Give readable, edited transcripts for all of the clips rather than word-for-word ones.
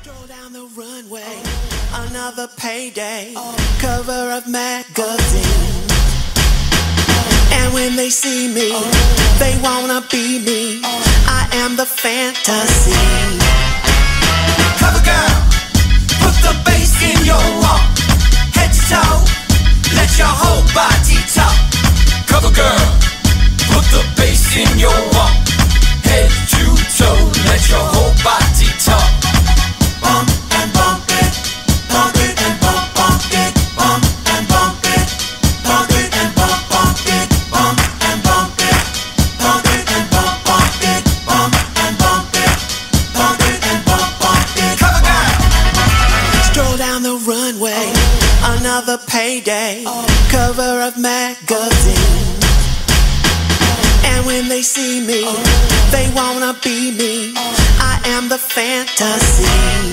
Stroll down the runway, another payday, cover of magazine. And when they see me, they wanna be me. I am the fantasy. Cover girl, put the bass in your walk. Head to toe, let your whole body talk. Cover girl, put the bass in your walk. Head to toe, let your whole body talk. Bump and bump it, bump it and bump it, bump and bump it, bump it and bump it, bump and bump it, bump it and bump it, bump and bump it, bump it and bump it. Cover girl, stroll down the runway, another payday, cover of magazine. And when they see me, they wanna be me. I am the fantasy.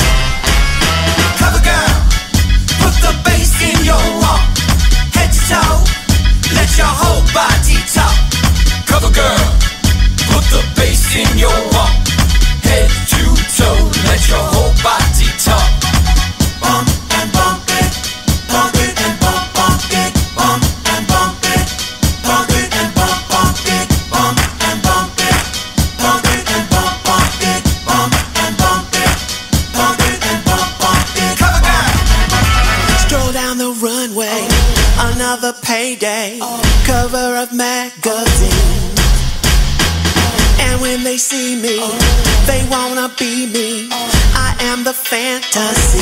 Cover girl, put the bass in your walk. Head to toe, let your whole body talk. Cover girl, put the bass in your walk. Head to toe, let your whole body talk. Bump and bump it, bump it and bump it, bump and bump it, bump it and bump it, bump and bump it, bump it and bump it, bump and bump it, bump it and bump it. Cover girl, stroll down the runway, another payday, cover of magazine. And when they see me, they wanna be me. I am the fantasy.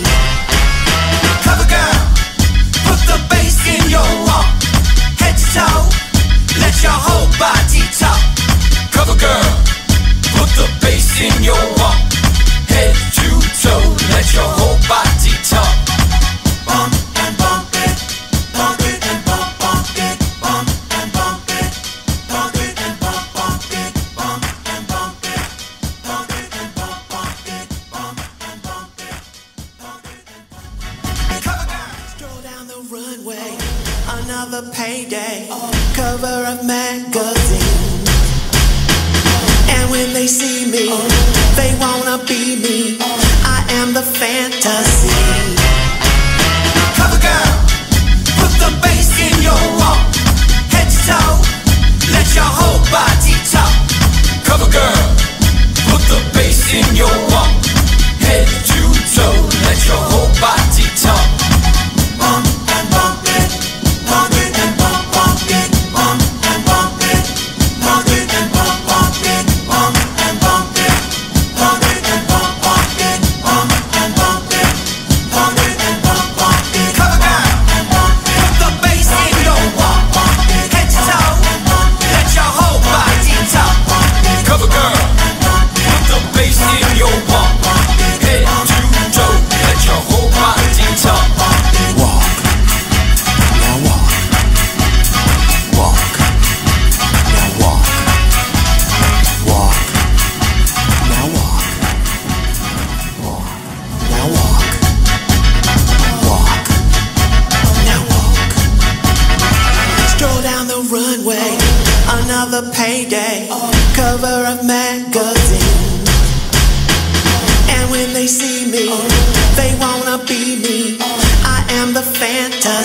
Cover girl, put the bass in your walk. Head to toe, let your whole body talk. Cover girl, put the bass in your walk. Head to toe, let your whole body talk. Bump and bump it, bump it and bump it, bump and bump it, bump it and bump it, bump and bump it, bump it and bump it, bump and bump it, bump it and bump it. Cover girl, stroll down the runway, another payday, cover of magazine. And when they see me, they wanna be me. I am the fantasy. Cover girl, put the bass in your walk. Head to toe, let your whole body talk. Cover girl, put the bass in your walk. Head to toe, let your whole body talk. Bump and bump it, bump it and bump it, bump and bump it, bump it and bump it, bump and bump it, bump it and bump it, bump and bump it, bump it and bump it. Cover girl, put the bass in your walk. Head to toe, let your whole body talk. Cover girl, put the bass in your walk. Head to toe, let your whole body talk. Walk, now walk, walk, now walk, walk, now walk, walk, now walk, walk, now walk. Stroll down the runway, another payday, cover of magazine. And when they see me, they wanna be me. I am the fantasy.